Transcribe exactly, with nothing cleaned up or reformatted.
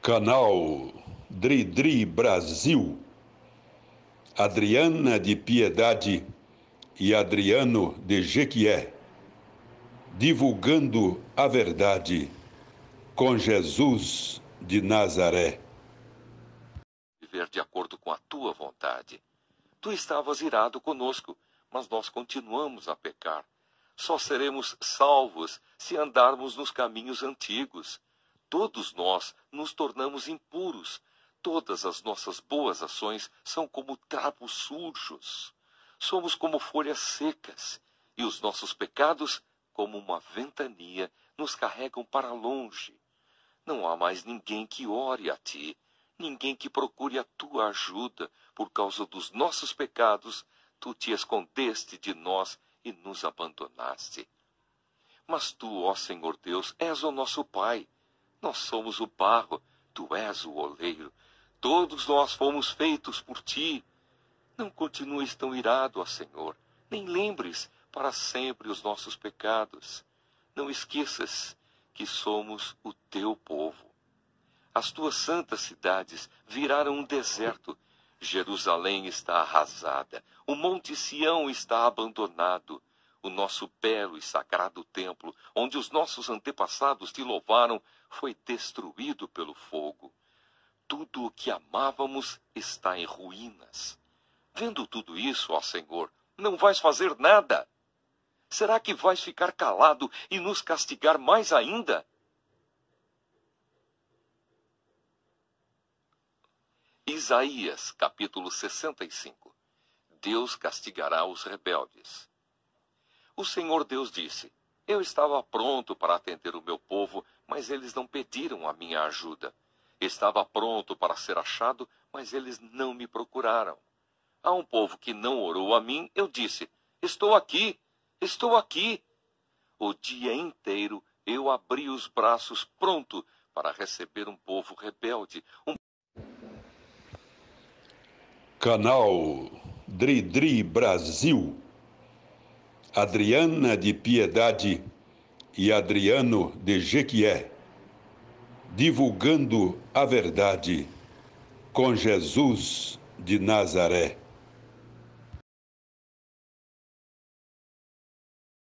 Canal Dri-Dri Brasil, Adriana de Piedade e Adriano de Jequié, divulgando a verdade com Jesus de Nazaré. Viver de acordo com a tua vontade. Tu estavas irado conosco, mas nós continuamos a pecar. Só seremos salvos se andarmos nos caminhos antigos. Todos nós nos tornamos impuros. Todas as nossas boas ações são como trapos sujos. Somos como folhas secas, e os nossos pecados, como uma ventania, nos carregam para longe. Não há mais ninguém que ore a ti, ninguém que procure a tua ajuda. Por causa dos nossos pecados, tu te escondeste de nós e nos abandonaste. Mas tu, ó Senhor Deus, és o nosso Pai. Nós somos o barro, tu és o oleiro. Todos nós fomos feitos por ti. Não continues tão irado, ó Senhor, nem lembres para sempre os nossos pecados. Não esqueças que somos o teu povo. As tuas santas cidades viraram um deserto. Jerusalém está arrasada. O Monte Sião está abandonado. O nosso belo e sagrado templo, onde os nossos antepassados te louvaram, foi destruído pelo fogo. Tudo o que amávamos está em ruínas. Vendo tudo isso, ó Senhor, não vais fazer nada? Será que vais ficar calado e nos castigar mais ainda? Isaías, capítulo sessenta e cinco. Deus castigará os rebeldes. O Senhor Deus disse: Eu estava pronto para atender o meu povo, mas eles não pediram a minha ajuda. Estava pronto para ser achado, mas eles não me procuraram. A um povo que não orou a mim, eu disse: Estou aqui, estou aqui. O dia inteiro eu abri os braços pronto para receber um povo rebelde. Um... Canal Dri-Dri Brasil, Adriana de Piedade e Adriano de Jequié, divulgando a verdade com Jesus de Nazaré.